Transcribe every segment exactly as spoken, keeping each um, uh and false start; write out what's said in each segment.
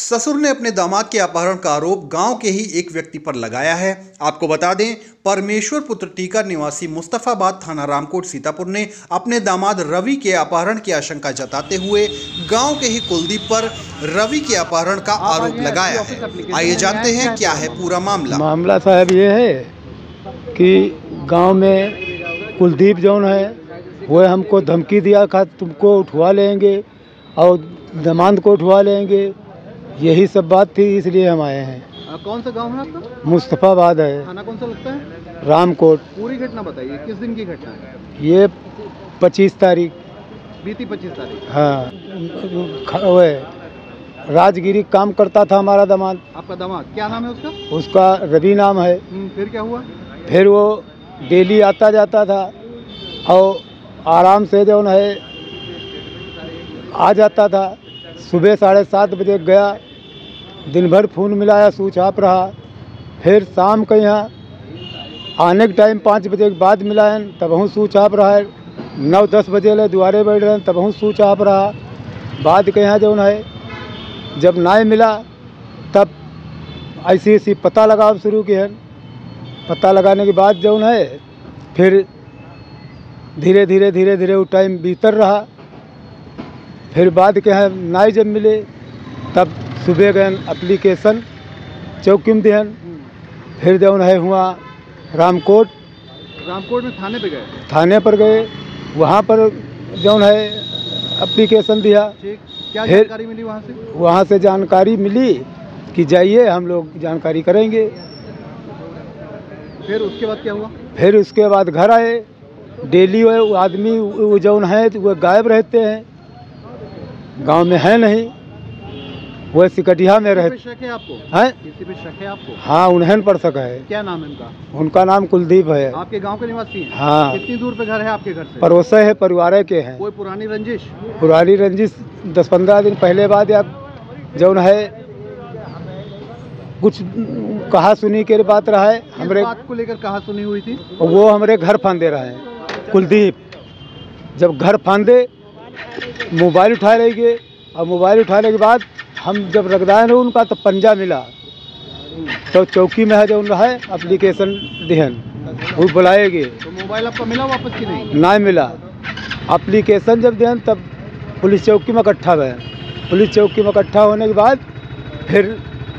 ससुर ने अपने दामाद के अपहरण का आरोप गांव के ही एक व्यक्ति पर लगाया है। आपको बता दें, परमेश्वर पुत्र टीकर निवासी मुस्तफाबाद थाना रामकोट सीतापुर ने अपने दामाद रवि के अपहरण की आशंका जताते हुए गांव के ही कुलदीप पर रवि के अपहरण का आरोप लगाया है। आइए जानते हैं क्या है पूरा मामला। मामला साहब ये है कि गांव में कुलदीप जौन है वो हमको धमकी दिया था, तुमको उठवा लेंगे और दामाद को उठवा लेंगे, यही सब बात थी, इसलिए हम आए हैं। आ, कौन सा गांव है आपका? मुस्तफाबाद है। थाना कौन सा लगता है? रामकोट। पूरी घटना बताइए, किस दिन की घटना है? ये पच्चीस तारीख बीती पच्चीस तारीख। हाँ, वो राजगिरी काम करता था हमारा दामाद। आपका दामाद क्या नाम है उसका? उसका रवि नाम है। फिर क्या हुआ? फिर वो डेली आता जाता था और आराम से जो है आ जाता था। सुबह साढ़े सात बजे गया, दिन भर फोन मिलाया, स्विच ऑफ रहा। फिर शाम के यहाँ आने के टाइम पाँच बजे के बाद मिलायन, तब हूँ स्विच ऑफ रहा है। नौ दस बजे ले दुआरे बैठ रहे हैं, तब हूँ स्विच ऑफ रहा। बाद के यहाँ जो है जब नाय मिला तब ऐसी ऐसी पता लगाओ शुरू किया। पता लगाने के बाद जो है फिर धीरे धीरे धीरे धीरे वो टाइम बीतर रहा। फिर बाद के यहाँ नाई जब मिले तब सुबह गए एप्लीकेशन चौकी में दिहन। फिर जो है हुआ रामकोट। रामकोट में थाने पे गए? थाने पर गए, वहाँ पर जो है एप्लीकेशन दिया। ठीक, क्या जानकारी मिली वहाँ से? वहाँ से जानकारी मिली कि जाइए, हम लोग जानकारी करेंगे। फिर उसके बाद क्या हुआ? फिर उसके बाद घर आए। डेली वो आदमी वो जौन है वो गायब रहते हैं, गांव में है नहीं, वो सिकटिया में रहते। किसी पे शक है आपको? हैं? किसी पे शक है आपको? हाँ, उन्हें पर शक है। क्या नाम है उनका? उनका नाम कुलदीप है। आपके गांव के निवासी हैं? हाँ। कितनी दूर पे घर है आपके घर से? पड़ोसे है, परिवार के हैं। कोई पुरानी रंजिश? पुरानी रंजिश दस पंद्रह दिन पहले बाद या जौन है कुछ कहा सुनी के बात रहा है। हमरे बात को लेकर कहा सुनी हुई थी? वो हमारे घर फांदे रहे हैं। कुलदीप जब घर फांदे, मोबाइल उठा लेंगे और मोबाइल उठाने के बाद हम जब रगदाए ना उनका तो पंजा मिला, तो चौकी में है जो है एप्लीकेशन दिहन, वो बुलाएंगे। तो मोबाइल आपका मिला वापस की नहीं? ना मिला। एप्लीकेशन जब दिहन तब पुलिस चौकी में इकट्ठा हुए। पुलिस चौकी में इकट्ठा होने के बाद फिर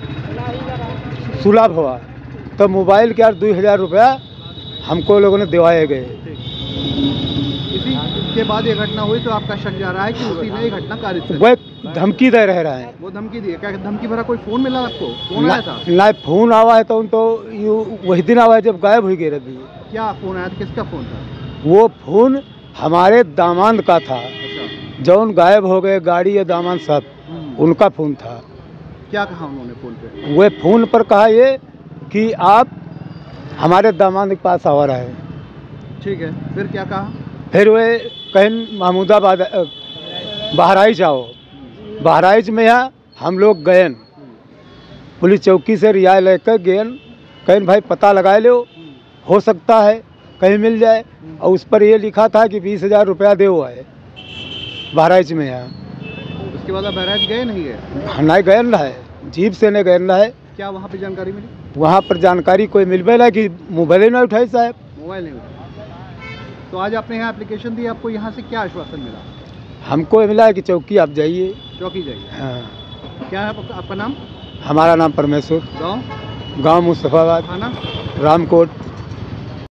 सुलभ हुआ, तो मोबाइल के यार दो हज़ार रुपया हमको लोगों ने दिवाए गए। इसी के बाद ये घटना हुई, तो आपका शक जा रहा है कि उसी ने ये घटना कारित की। वो धमकी दे रह रहा है। वो धमकी दी? क्या धमकी भरा कोई फोन मिला आपको? फोन आया था? ना फोन आवा है, तो उन तो वही दिन आवा है जब गायब हुई गई रवि। क्या फोन आया था? किसका फोन था? वो फोन हमारे दामाद का था। अच्छा। जौन गायब हो गए गाड़ी या दामाद सब, उनका फोन था। क्या कहा उन्होंने फोन पे? वो फोन पर कहा ये कि आप हमारे दामाद के पास आ रहा है। ठीक है, फिर क्या कहा? फिर वे कहीं महमूदाबाद बहराइच आओ। बहराइच में यहाँ हम लोग गए, पुलिस चौकी से रियाय लेकर गए। कहीं भाई पता लगा लो, हो सकता है कहीं मिल जाए। और उस पर ये लिखा था कि बीस हजार रुपया दे हुआ है बहराइच में। यहाँ उसके बाद आप बहराइच गए नहीं गए? नहीं गए ना है, जीप से नहीं गए ना है। क्या वहाँ पे जानकारी मिली? वहाँ पर जानकारी कोई मिलबे ना कि मोबाइल नहीं उठाई साहब। मोबाइल नहीं उठाई। तो आज आपने यहाँ एप्लीकेशन दी, आपको यहाँ से क्या आश्वासन मिला? हमको मिला है कि चौकी आप जाइए। चौकी जाइए? हाँ। क्या है आपका, आपका नाम? हमारा नाम परमेश्वर। गाँव? गाँव मुस्तफाबाद, थाना? रामकोट।